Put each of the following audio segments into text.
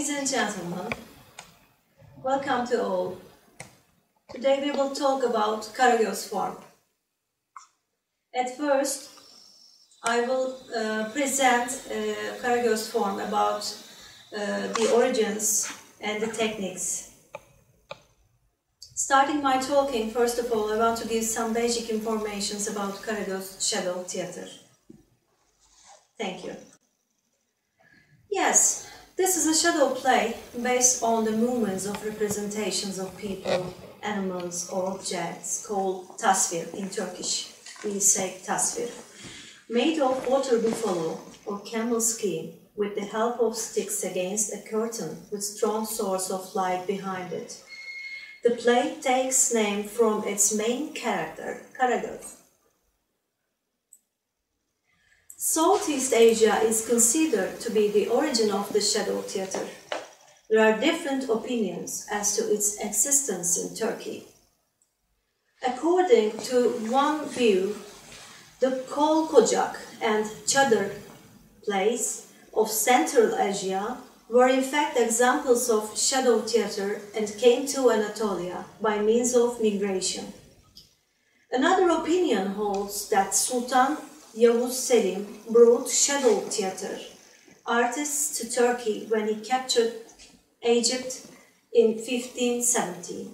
Ladies and gentlemen, welcome to all. Today we will talk about Karagöz form. At first, I will present Karagöz form about the origins and the techniques. Starting my talking, first of all, I want to give some basic information about Karagöz shadow theater. Thank you. Yes, this is a shadow play based on the movements of representations of people, animals or objects called tasvir in Turkish. We say tasvir. Made of water buffalo or camel skin with the help of sticks against a curtain with strong source of light behind it. The play takes name from its main character, Karagöz. Southeast Asia is considered to be the origin of the shadow theater. There are different opinions as to its existence in Turkey. According to one view, the Kol Kocak and Çadır plays of Central Asia were in fact examples of shadow theater and came to Anatolia by means of migration. Another opinion holds that Sultan Yavuz Selim brought shadow theater artists to Turkey when he captured Egypt in 1517.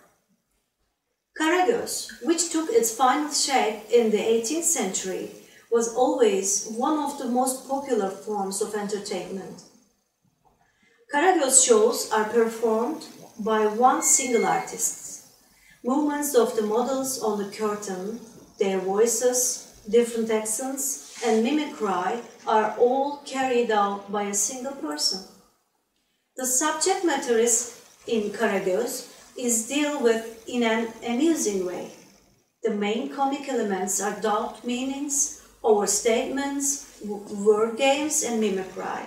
Karagöz, which took its final shape in the 18th century, was always one of the most popular forms of entertainment. Karagöz shows are performed by one single artist. Movements of the models on the curtain, their voices, different accents, and mimicry are all carried out by a single person. The subject matter in Karagöz is dealt with in an amusing way. The main comic elements are doubt meanings, overstatements, word games, and mimicry.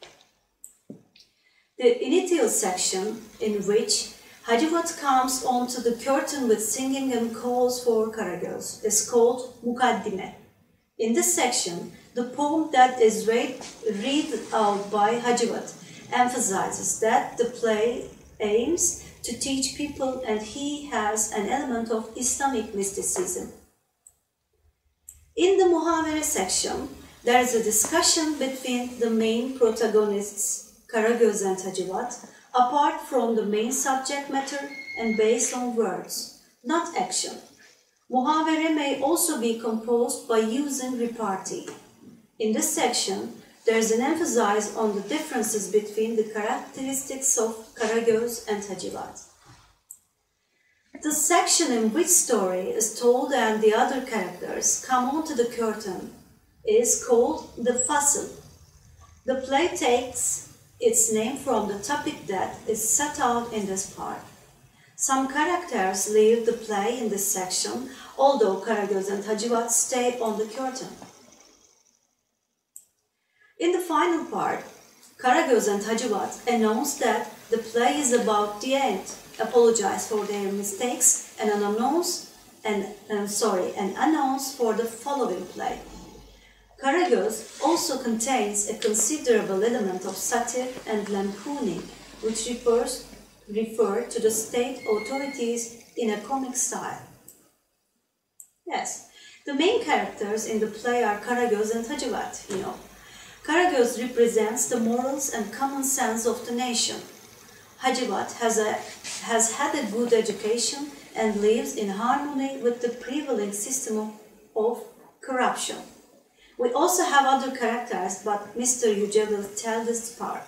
The initial section, in which Hacivat comes onto the curtain with singing and calls for Karagöz, is called Mukaddime. In this section, the poem that is read out by Hacivat emphasizes that the play aims to teach people and he has an element of Islamic mysticism. In the Muhavere section, there is a discussion between the main protagonists, Karagöz and Hacivat, apart from the main subject matter and based on words, not action. Muhavere may also be composed by using repartee. In this section, there is an emphasis on the differences between the characteristics of Karagöz and Hacivat. The section in which story is told and the other characters come onto the curtain is called the fasıl. The play takes its name from the topic that is set out in this part. Some characters leave the play in this section, although Karagöz and Hacivat stay on the curtain. In the final part, Karagöz and Hacivat announce that the play is about the end, apologize for their mistakes, and announce for the following play. Karagöz also contains a considerable element of satire and lampooning, which refer to the state authorities in a comic style. Yes, the main characters in the play are Karagöz and Hacivat, you know. Karagöz represents the morals and common sense of the nation. Hacivat has had a good education and lives in harmony with the prevailing system of corruption. We also have other characters, but Mr. Yüce will tell this part.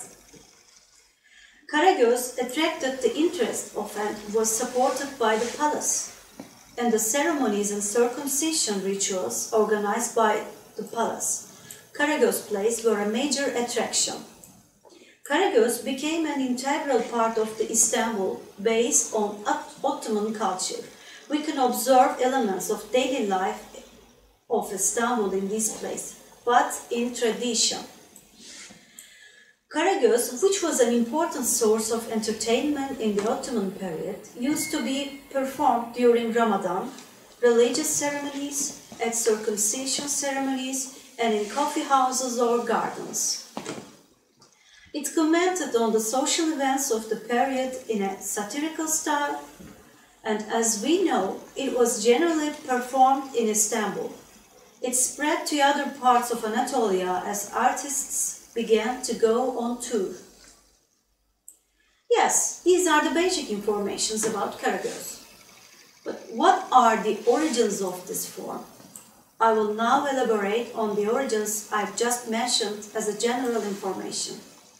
Karagöz attracted the interest of and was supported by the palace, and the ceremonies and circumcision rituals organized by the palace. Karagöz plays were a major attraction. Karagöz became an integral part of the Istanbul based on Ottoman culture. We can observe elements of daily life of Istanbul in this place, but in tradition. Karagöz, which was an important source of entertainment in the Ottoman period, used to be performed during Ramadan, religious ceremonies, at circumcision ceremonies, and in coffee houses or gardens. It commented on the social events of the period in a satirical style, and as we know, it was generally performed in Istanbul. It spread to other parts of Anatolia as artists began to go on tour. Yes, these are the basic informations about Karagöz. But what are the origins of this form? I will now elaborate on the origins I've just mentioned as a general information.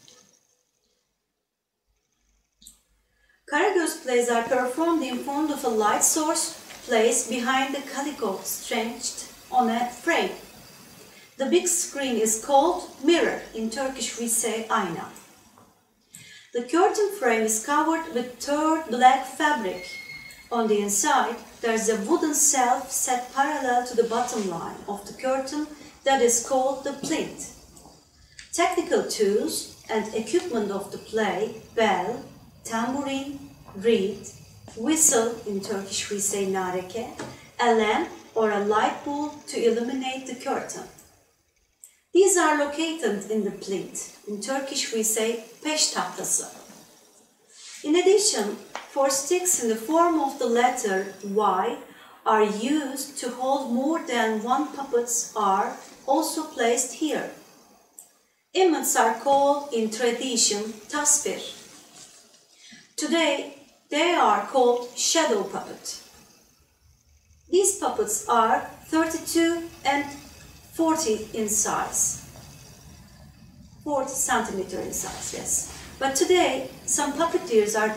Karagöz plays are performed in front of a light source placed behind the calico stretched on a frame. The big screen is called mirror. In Turkish we say ayna. The curtain frame is covered with third black fabric. On the inside, there is a wooden shelf set parallel to the bottom line of the curtain that is called the plinth. Technical tools and equipment of the play, bell, tambourine, reed, whistle, in Turkish we say nareke, a lamp or a light bulb to illuminate the curtain. These are located in the plinth. In Turkish we say peş tahtası. In addition, 4 sticks in the form of the letter Y are used to hold more than one puppets are also placed here. Images are called in tradition tasvir. Today, they are called shadow puppet. These puppets are 32 and 40 in size. 40 centimeter in size, yes. But today, some puppeteers are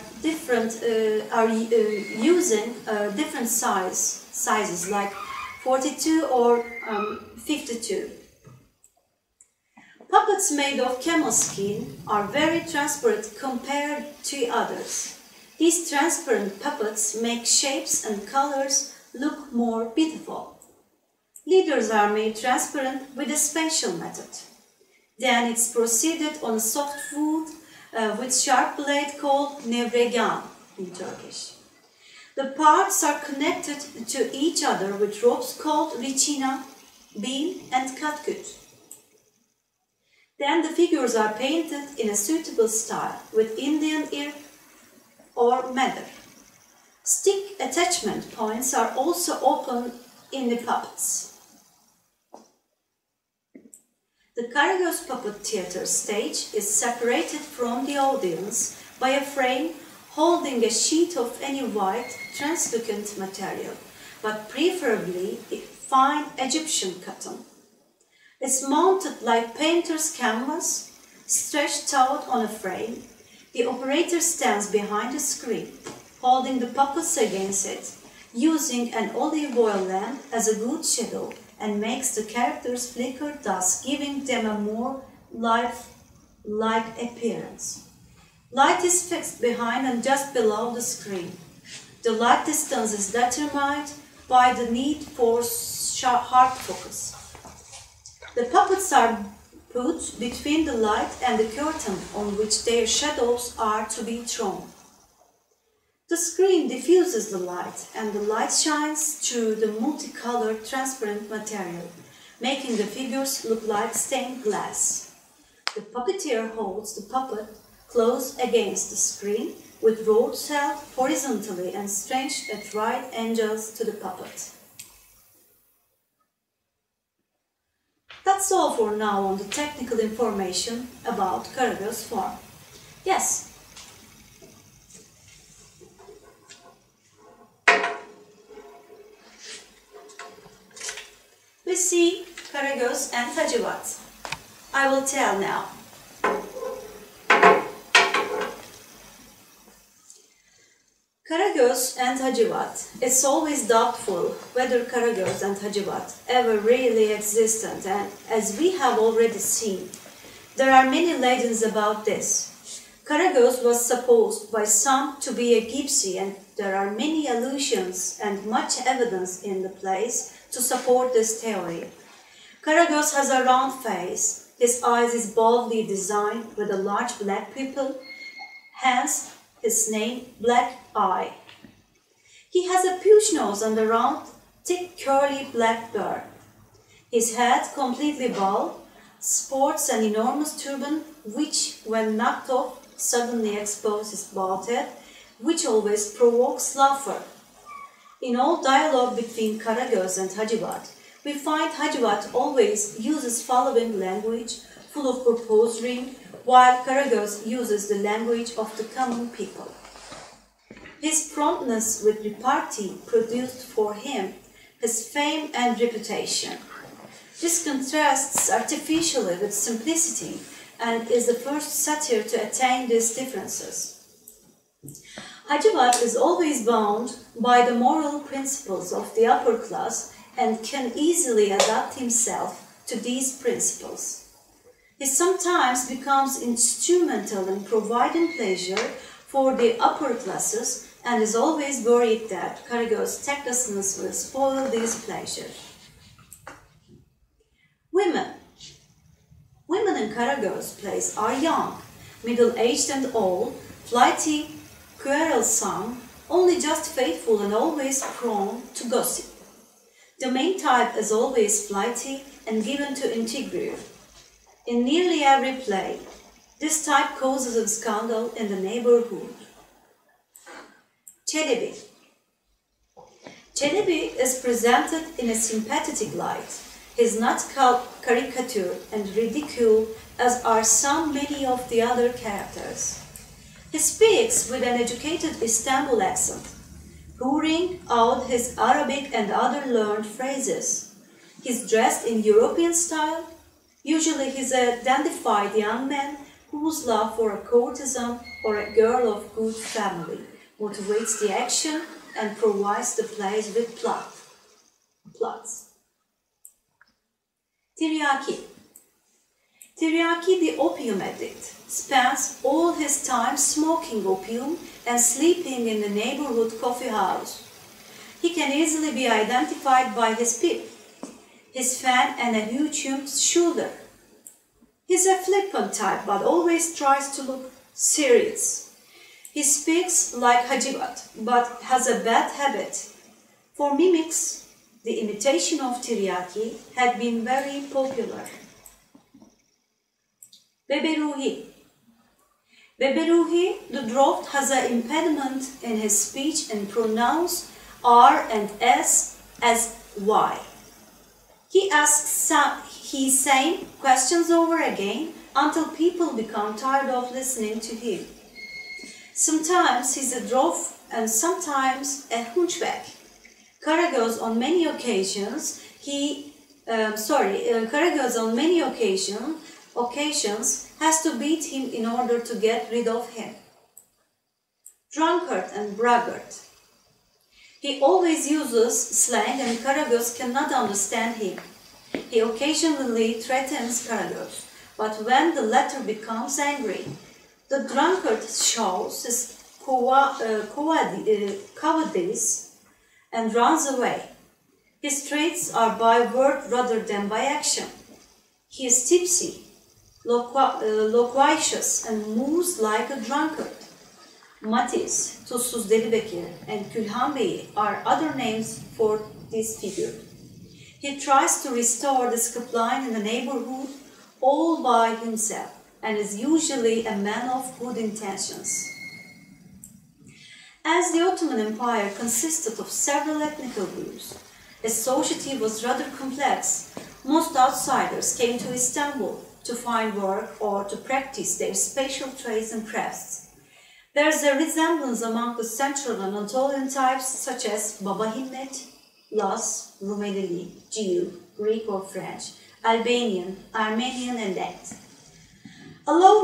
using different sizes, like 42 or 52. Puppets made of camel skin are very transparent compared to others. These transparent puppets make shapes and colors look more beautiful. Leaders are made transparent with a special method. Then it's proceeded on a soft wood with sharp blade called nevregan in Turkish. The parts are connected to each other with ropes called riçina, beam and katkut. Then the figures are painted in a suitable style with Indian ear or medar. Stick attachment points are also open in the puppets. The Karagöz Puppet Theatre stage is separated from the audience by a frame holding a sheet of any white, translucent material, but preferably fine Egyptian cotton. It's mounted like painter's canvas, stretched out on a frame. The operator stands behind the screen, holding the puppets against it, using an olive oil lamp as a good shadow, and makes the characters flicker, thus giving them a more life-like appearance. Light is fixed behind and just below the screen. The light distance is determined by the need for hard focus. The puppets are put between the light and the curtain on which their shadows are to be thrown. The screen diffuses the light, and the light shines through the multicolored transparent material, making the figures look like stained glass. The puppeteer holds the puppet close against the screen, with rods held horizontally and stretched at right angles to the puppet. That's all for now on the technical information about Karagöz form. Yes. We see Karagöz and Hacivat. I will tell now. Karagöz and Hacivat. It's always doubtful whether Karagöz and Hacivat ever really existed, and as we have already seen, there are many legends about this. Karagöz was supposed by some to be a gypsy, and there are many allusions and much evidence in the plays to support this theory. Karagöz has a round face, his eyes is boldly designed with a large black pupil, hence his name Black Eye. He has a puce nose and a round, thick, curly black beard. His head, completely bald, sports an enormous turban which, when knocked off, suddenly exposes his bald head, which always provokes laughter. In all dialogue between Karagöz and Hacivat, we find Hacivat always uses following language full of purposing, while Karagöz uses the language of the common people. His promptness with repartee produced for him his fame and reputation. This contrasts artificially with simplicity and is the first satyr to attain these differences. Hacivat is always bound by the moral principles of the upper class and can easily adapt himself to these principles. He sometimes becomes instrumental in providing pleasure for the upper classes and is always worried that Karagöz's tactlessness will spoil these pleasures. Women. Women in Karagöz plays are young, middle-aged and old, flighty, quarrelsome, only just faithful and always prone to gossip. The main type is always flighty and given to intrigue. In nearly every play, this type causes a scandal in the neighborhood. Çelebi. Çelebi is presented in a sympathetic light. He is not caricature and ridicule as are many of the other characters. He speaks with an educated Istanbul accent, pouring out his Arabic and other learned phrases. He is dressed in European style. Usually he is a dandified young man whose love for a courtesan or a girl of good family motivates the action and provides the plays with plots. Tiryaki. Tiryaki, the opium addict, spends all his time smoking opium and sleeping in the neighborhood coffee house. He can easily be identified by his pip, his fan and a huge shoulder. He's a flippant type but always tries to look serious. He speaks like Hacivat but has a bad habit. For mimics, the imitation of Tiryaki had been very popular. Beberuhi. Beberuhi, the dwarf, has an impediment in his speech and pronounces R and S as Y. He asks his same questions over again until people become tired of listening to him. Sometimes he's a dwarf and sometimes a hunchback. Karagöz on many occasions has to beat him in order to get rid of him. Drunkard and braggart. He always uses slang and Karagöz cannot understand him. He occasionally threatens Karagöz, but when the latter becomes angry, the drunkard shows his cowardice and runs away. His traits are by word rather than by action. He is tipsy, loquacious and moves like a drunkard. Matiz, Tuzsuz Delibekir and Külhan Bey are other names for this figure. He tries to restore the discipline in the neighborhood all by himself and is usually a man of good intentions. As the Ottoman Empire consisted of several ethnic groups, its society was rather complex. Most outsiders came to Istanbul to find work or to practice their special trades and crafts. There is a resemblance among the Central Anatolian types such as Baba Himmet, Laz, Rumelili, Jew, Greek or French, Albanian, Armenian and that. Allow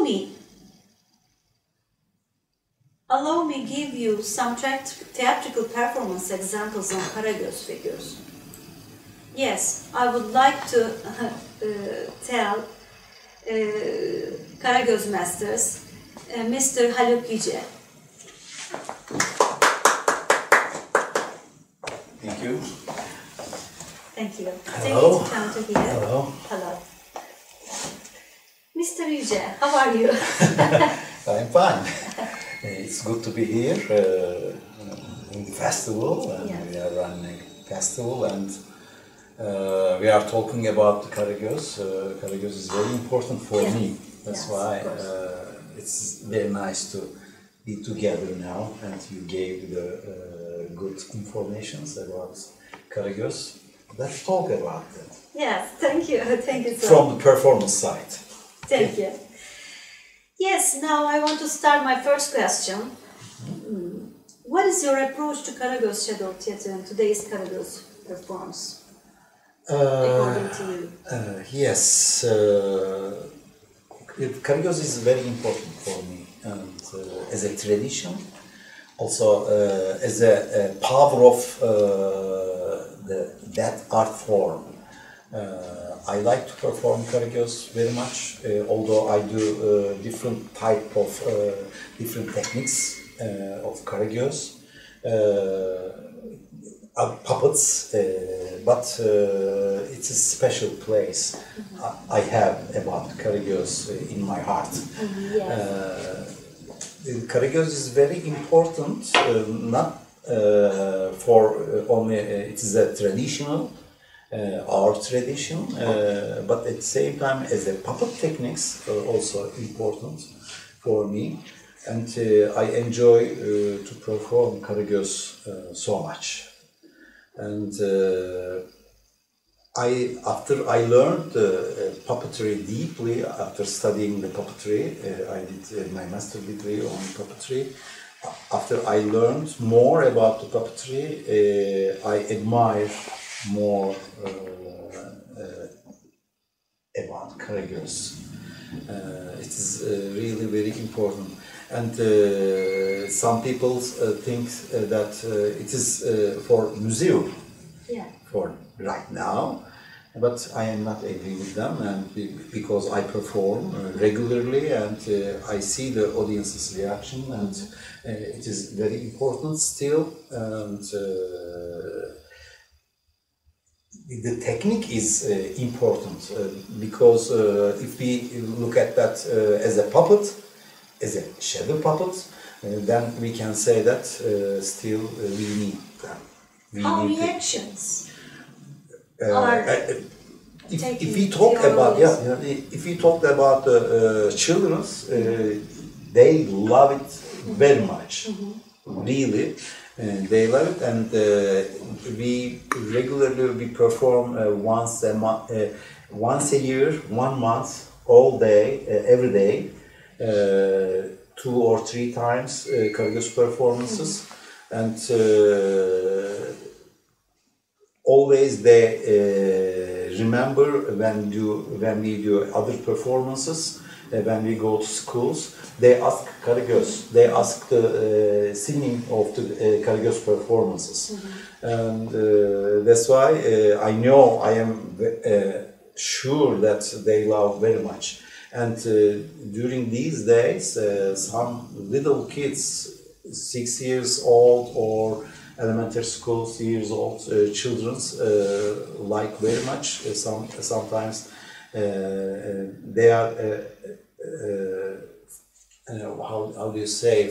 me give you some theatrical performance examples on Karagöz figures. Yes, I would like to tell Karagöz masters, Mr. Haluk Yüce. Thank you. Thank you. Hello. Thank you to come to here. Hello. Hello. Mr. Yüce, how are you? I'm fine. It's good to be here in the festival. And yes. We are running a festival and we are talking about Karagöz. Karagöz is very important for yes. me That's Yes, why of course. it's very nice to be together now, and you gave the good informations about Karagöz. Let's talk about that. Yes, thank you. Thank you so From the performance side. Thank you. Yes, now I want to start my first question. What is your approach to Karagöz Shadow Theatre and today's Karagöz performance, according to you? Yes, Karagöz is very important for me, and as a tradition, also as a power of that art form. I like to perform Karagöz very much, although I do different type of different techniques of Karagöz, puppets, but it's a special place I have about Karagöz in my heart. Yes. Karagöz is very important, not for only it is a traditional art tradition, but at the same time as a puppet techniques also important for me, and I enjoy to perform Karagöz so much. And after I learned puppetry deeply, after studying the puppetry, I did my master degree on puppetry. After I learned more about the puppetry, I admire more about Karagöz. It is really very important, and some people think that it is for museum, for right now, but I am not agree with them, and because I perform regularly and I see the audience's reaction, and it is very important still, and the technique is important because if we look at that as a puppet, as a shadow puppet, then we can say that still we need them. How reactions if we talk about if we talk about children's, they love it very much, really. They love it, and we regularly perform once a year, 1 month, all day, every day, 2 or 3 times Karagöz performances, and always they remember when we do other performances. When we go to schools, they ask Karagöz, they ask the singing of the Karagöz performances. And that's why I know, I am sure that they love very much. And during these days, some little kids, 6 years old or elementary school years old children like very much. Sometimes they are how do you say?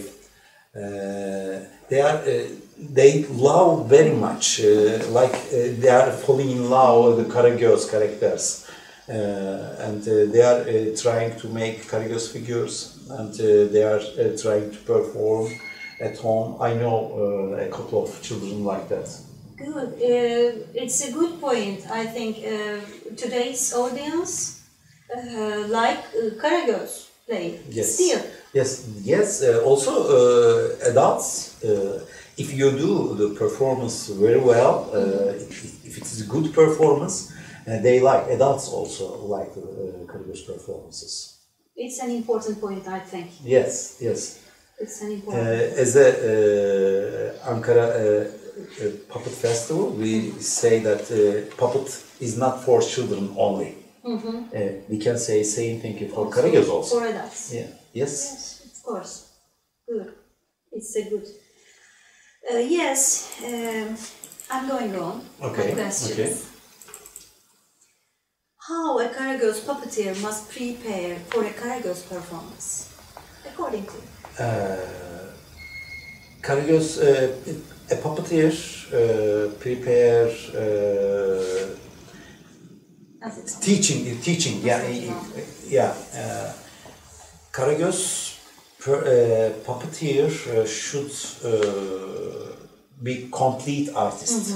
They love very much, they are falling in love with the Karagöz characters, and they are trying to make Karagöz figures, and they are trying to perform at home. I know a couple of children like that. Good. It's a good point. I think today's audience like Karagöz play. Yes. Still. Yes. Also, adults. If you do the performance very well, if it is a good performance, they like. Adults also like Karagöz performances. It's an important point, I think. Yes. It's an important. As a Ankara puppet festival, we say that puppet is not for children only. We can say same thing for Karagöz also. For adults. Yeah. Yes, of course. Good. It's a good. Yes, I'm going on. Okay. Questions. How a Karagöz puppeteer must prepare for a Karagöz performance, according to you? Karagöz, a puppeteer prepare teaching. Karagöz puppeteer should be complete artist.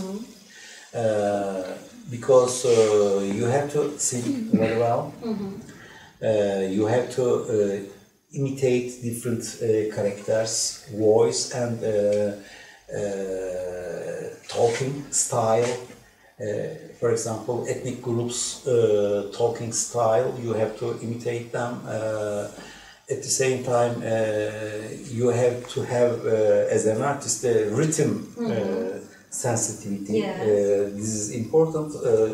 Because you have to sing very well, you have to imitate different characters, voice and talking style. For example, ethnic groups' talking style, you have to imitate them. At the same time, you have to have, as an artist, a rhythm sensitivity. Yes. This is important,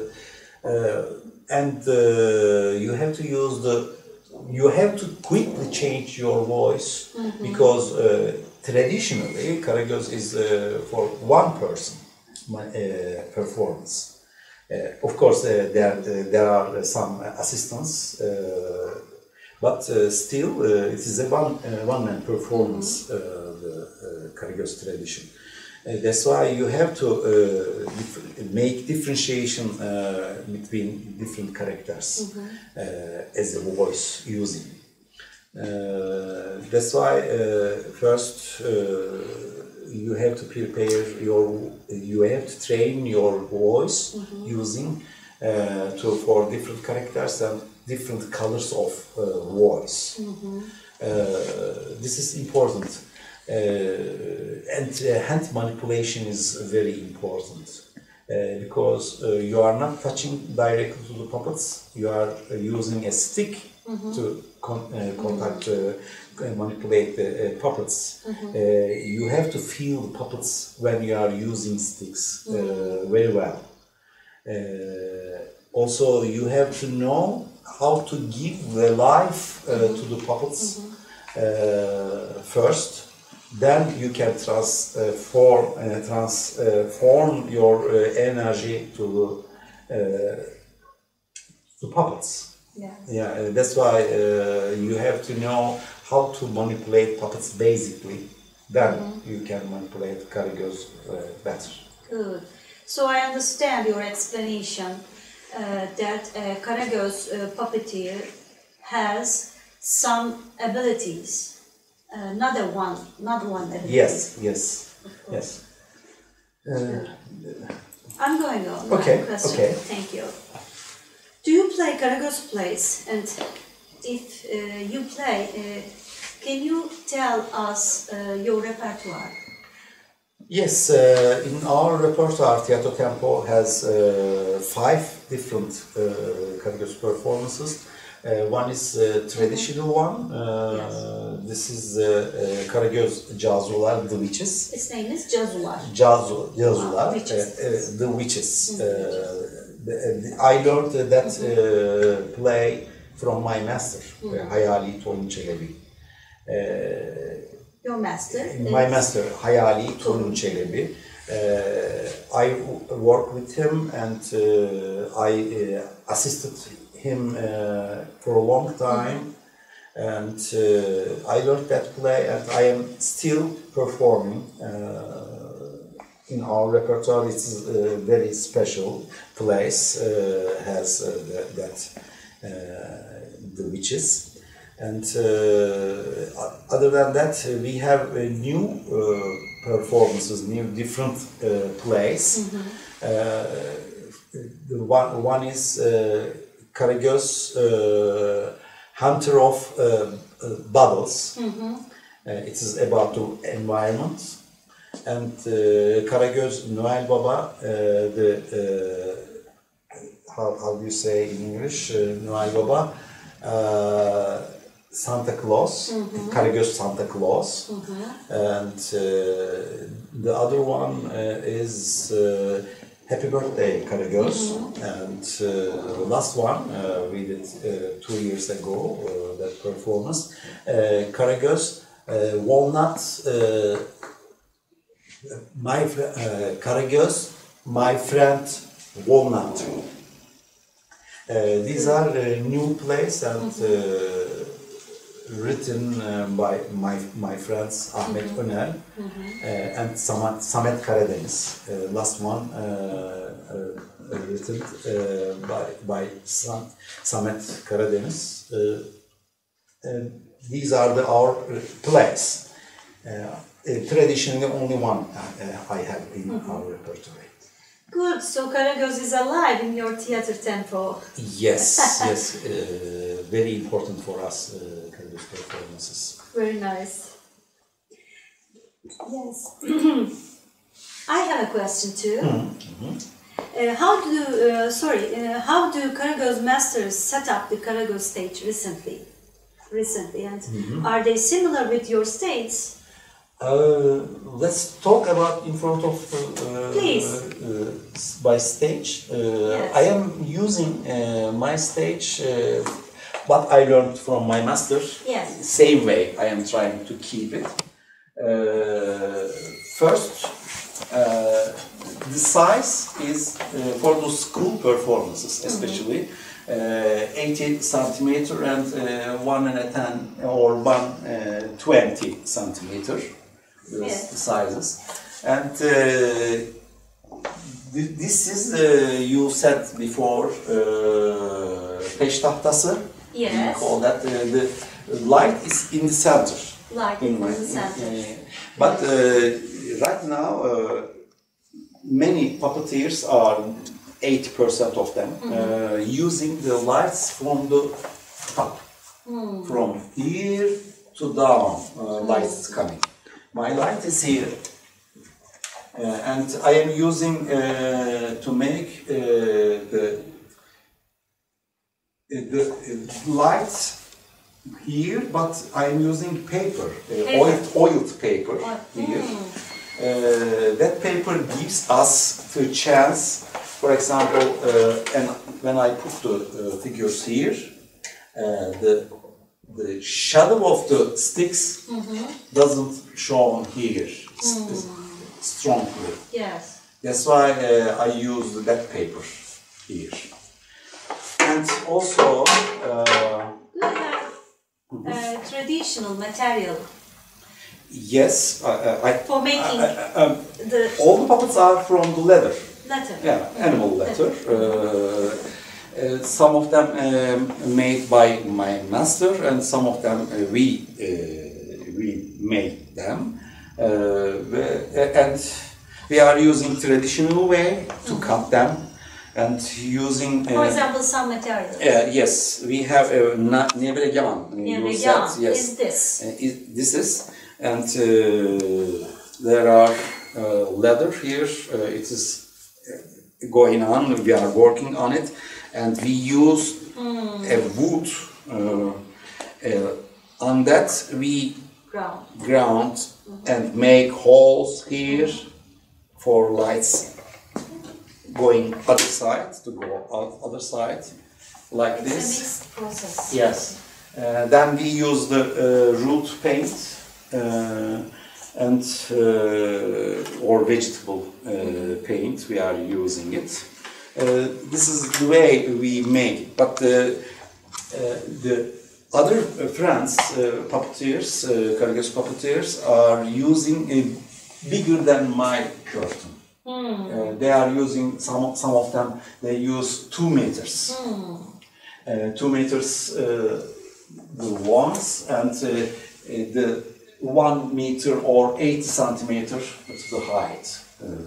and you have to use you have to quickly change your voice because traditionally Karagöz is for one person performance. Of course, there are some assistants, but still it is a one-man performance. The Karagöz tradition. That's why you have to make differentiation between different characters as a voice using. That's why first you have to prepare you have to train your voice using for different characters and different colors of voice. This is important. And hand manipulation is very important because you are not touching directly to the puppets, you are using a stick to contact, manipulate the puppets. You have to feel the puppets when you are using sticks very well. Also, you have to know how to give the life to the puppets first. Then you can transform your energy to puppets. Yes. Yeah, that's why you have to know how to manipulate puppets basically. Then you can manipulate Karagöz better. Good. So I understand your explanation that Karagöz puppeteer has some abilities. Not one ability. Yes. I'm going on. Okay. Question. Okay. Thank you. Do you play Karagöz plays? And if you play, can you tell us your repertoire? Yes, in our repertoire, Teatro Tempo has 5 different Karagöz performances. One is a traditional one. This is Karagöz Cazular, the Witches. Its name is Cazular. Cazular, the Witches. I learned that play from my master, Hayali Torun Çelebi. Your master? My master, Hayali Torun Çelebi. I worked with him and I assisted him for a long time, and I learned that play, and I am still performing in our repertoire. It's a very special place, has the Witches, and other than that, we have new performances, new different plays. The one is Karagöz, Hunter of Bubbles. It is about the environment. And Karagöz Noel Baba, how do you say in English? Noel Baba, Santa Claus, Karagöz Santa Claus. And the other one is Happy Birthday, Karagöz. And last one we did 2 years ago, that performance. Karagöz, Walnut, Karagöz, my friend Walnut. These are new plays and written by my friends Ahmet Önel and Samet Karadeniz. Last one written by Samet Karadeniz. these are our plays. Traditionally, only one I have in our repertoire. Good. So Karagöz is alive in your theater tempo. Yes, yes. Very important for us, Karagöz performances. Very nice. Yes. I have a question too. How do Karagöz masters set up the Karagöz stage recently, and are they similar with your stages? Let's talk about in front of by stage. Yes. I am using my stage, what I learned from my master. Yes. Same way I am trying to keep it. First, the size is for the school performances, especially 80 centimeter and 110 or 120 centimeter. Yes. The sizes, and this is you said before peş tahtası. Yes. We call that the light is in the center. Light in the center. But right now, many puppeteers are 80% of them using the lights from the top, from here to down. Lights coming. My light is here, and I am using to make the lights here, but I am using paper, oiled paper here. That paper gives us the chance, for example, and when I put the figures here, the shadow of the sticks doesn't show here strongly. Yes. That's why I use that paper here. And also, Do you have traditional material yes, for making all the puppets are from the leather. leather? Yeah, animal leather. Some of them made by my master, and some of them we made them. And we are using traditional way to cut them, and using. For example, some material. Yes, we have nevregan. Nevregan yes. is this. This is, and there are leather here. It is going on. We are working on it. And we use a wood, on that we ground and make holes here for lights going other side, to go out other side, like It's this. a mixed process. Yes. Then we use the root paint and or vegetable paint. We are using it. This is the way we make it, but the other friends, puppeteers, Karagöz puppeteers, are using a bigger than my curtain. They are using, some of them, they use 2 meters. 2 meters the ones, and the 1 meter or 80 centimeter to the height.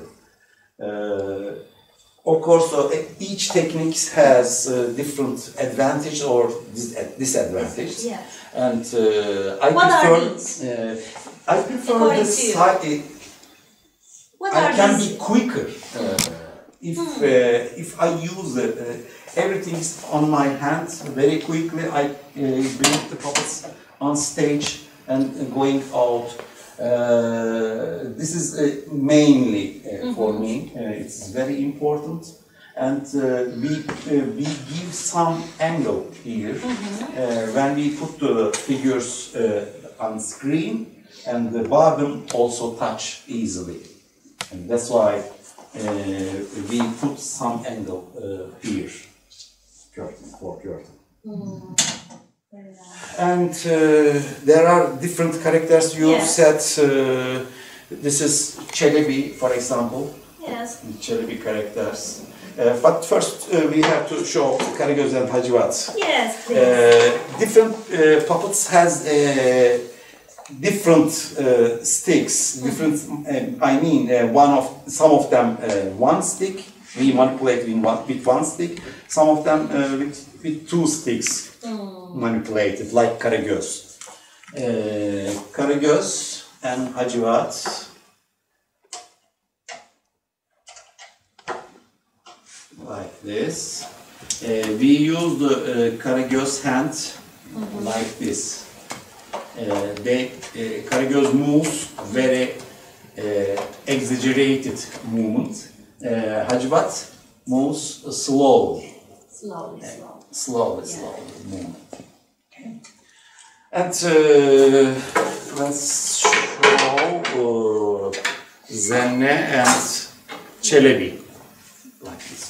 Of course, each technique has different advantage or disadvantage. Yes. And I prefer the side. I can be quicker if I use everything on my hand very quickly. I bring the puppets on stage and going out. This is mainly for me. It's very important, and we give some angle here when we put the figures on screen, and the bottom also touch easily, and that's why we put some angle here, curtain. And there are different characters you said. This is Çelebi, for example. Yes. Çelebi characters. But first we have to show Karagöz and Hacivat. Yes, please. Different puppets has different sticks. Different. I mean, some of them one stick. We manipulate with one stick. Some of them with two sticks manipulated, like Karagöz. Karagöz and Hacivat. Like this. We use the Karagöz hand like this. Karagöz moves very exaggerated movement. Hacivat moves slowly. Slowly movement. Okay. And let's show Zenne and Çelebi like this.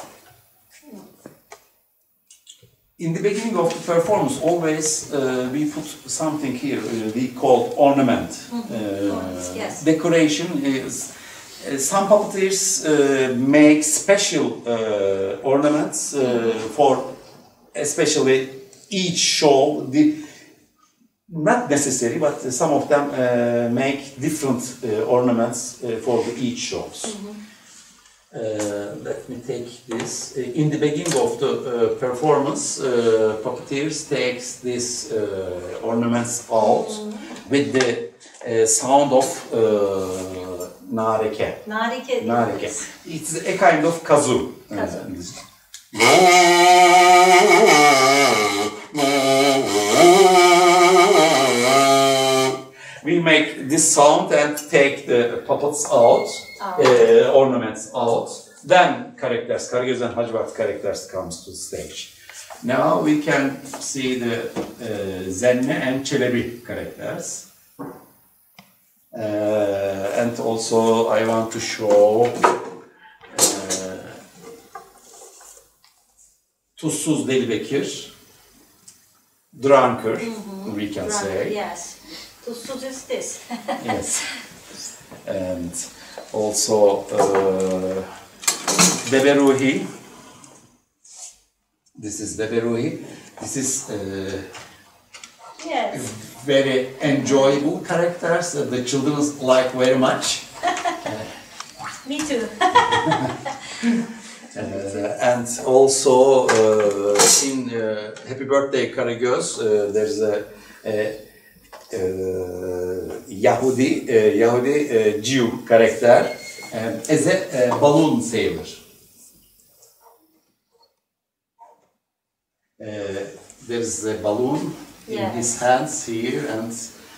In the beginning of the performance, always we put something here we call ornament. Yes. Decoration is. Some puppeteers make special ornaments for especially each show. Not necessary, but some of them make different ornaments for each shows. Let me take this. In the beginning of the performance, puppeteers takes these ornaments out with the sound of nareke. Nareke. It's a kind of kazoo. We make this sound and take the puppets out, ornaments out. Then characters, Karagöz and Hacivat characters comes to the stage. Now we can see the Zenne and Çelebi characters. And also I want to show Tuzsuz Delibekir, drunkard, we can say. Yes, Tuzsuz is this. Yes. And also Beberuhi. This is Beberuhi. This is yes. Very enjoyable characters. The children like very much. Me too. And also in Happy Birthday Karagöz, there's a Yahudi Jew character as a balloon sailor. There's a balloon in his hands here, and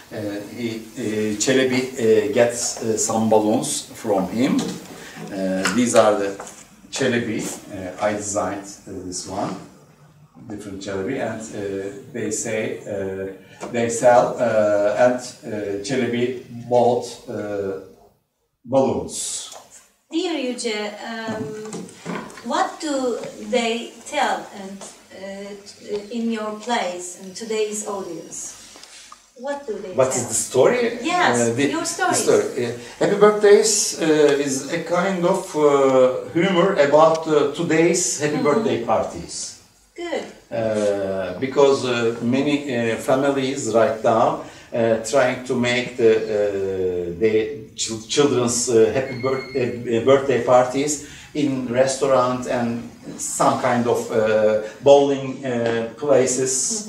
Çelebi gets some balloons from him. These are the Çelebi. I designed this one, different Çelebi, and they say they sell, and Çelebi bought balloons. Dear Yüce, what do they tell in your plays and today's audience? What do they tell? What is the story? Yes, your story. Happy Birthdays is a kind of humor about today's happy birthday parties. Good. Because many families right now trying to make the children's happy birthday parties in restaurant and some kind of bowling places.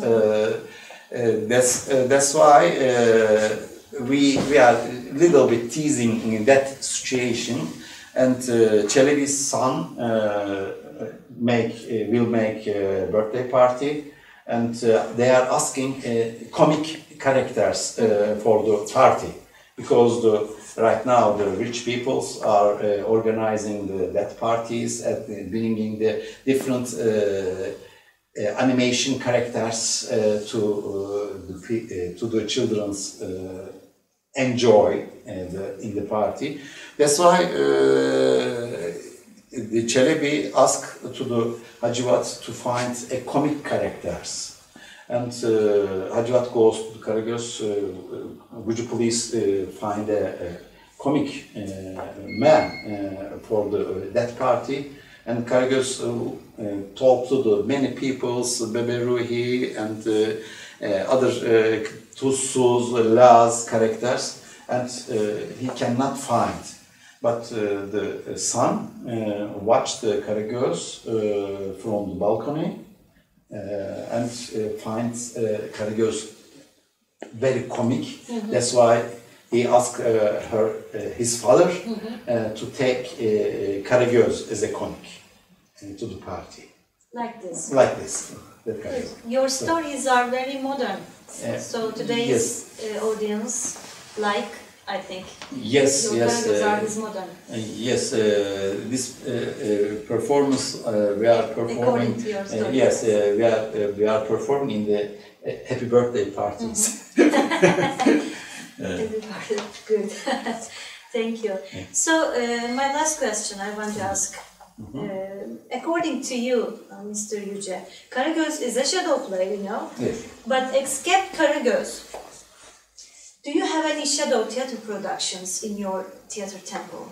That's why we are a little bit teasing in that situation, and Çelebi's son will make a birthday party, and they are asking comic characters for the party, because right now the rich peoples are organizing that parties and bringing the different animation characters to the children's enjoy in the party. That's why the Çelebi asked to the Hacivat to find a comic characters, and Hacivat goes to Karagöz. Would you please find a comic man for that party? And Karagöz talked to the many peoples, Beberuhi and other Tuzsuz, Laz characters, and he cannot find. But the son watched Karagöz from the balcony and finds Karagöz very comic. That's why he asked his father to take Karagöz as a comic to the party. Like this. Like this. Your stories are very modern. So today's audience I think. Yes, your Karagöz art is modern. Yes, this performance we are performing. According to your story. Yes, we are performing in the happy birthday parties. Good. Thank you. So my last question I want to ask. According to you, Mr. Yüce, Karagöz is a shadow play, you know. Yes. But except Karagöz, do you have any shadow theater productions in your theater temple?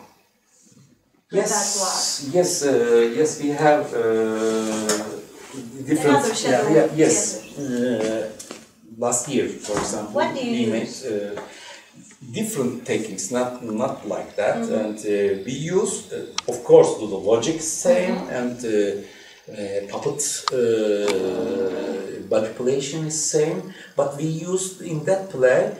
Yes, yes, we have different. Another shadow yes. Last year, for example, what do you we use? made different techniques, not like that, and we use, of course, the logic same and puppet manipulation is same, but we used in that play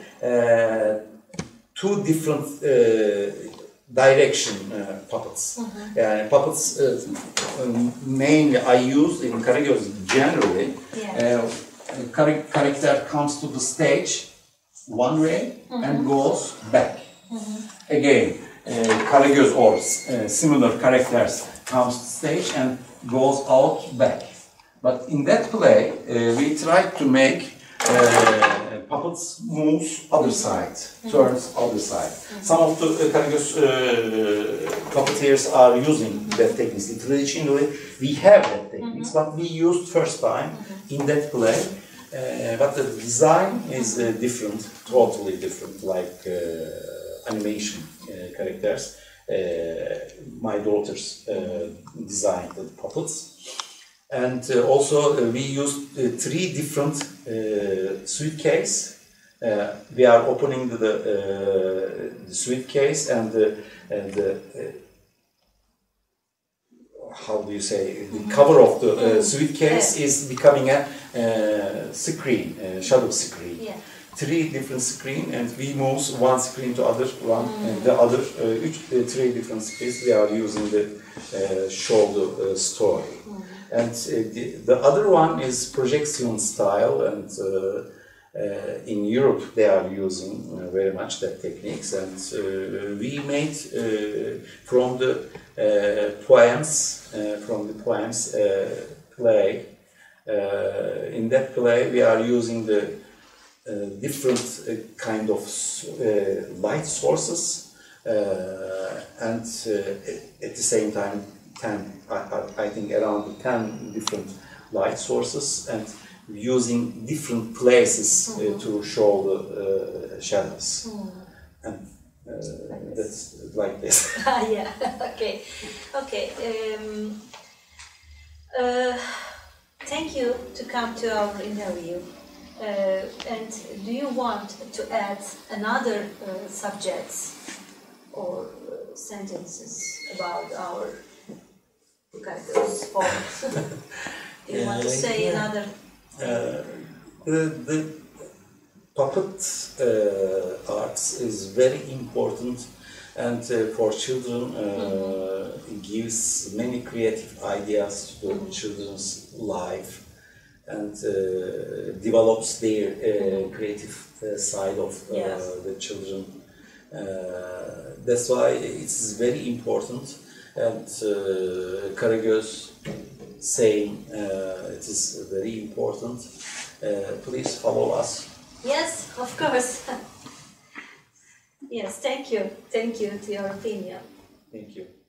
two different direction puppets. Puppets mainly I use in Karagöz generally. Character comes to the stage one way and goes back. Again, Karagöz or similar characters comes to stage and goes out back. But in that play, we tried to make puppets moves other side, turns other side. Some of the Karagöz puppeteers are using that technique. Traditionally, we have that techniques, but we used first time in that play. But the design is different, totally different, like animation characters. My daughters designed the puppets. And also we used three different suitcases. We are opening the suitcase and how do you say, the cover of the suitcase is becoming a screen, shadow screen. Yeah. Three different screens, and we move one screen to other one, and the other three different screens we are using the show the story. And the other one is projection style, and in Europe they are using very much that techniques, and we made from the poems play. In that play we are using the different kind of light sources, and at the same time 10, I think around 10 different light sources, and using different places to show the shadows. And that's like this. Yeah, okay. Thank you to come to our interview. And do you want to add another subjects or sentences about our Karagöz form? Do you want to say another? The puppet arts is very important, and for children it gives many creative ideas to the children's life, and develops their creative side of the children. That's why it's very important, and Karagöz saying it is very important. Please follow us. Yes, of course. Yes, thank you. Thank you to your opinion. Thank you.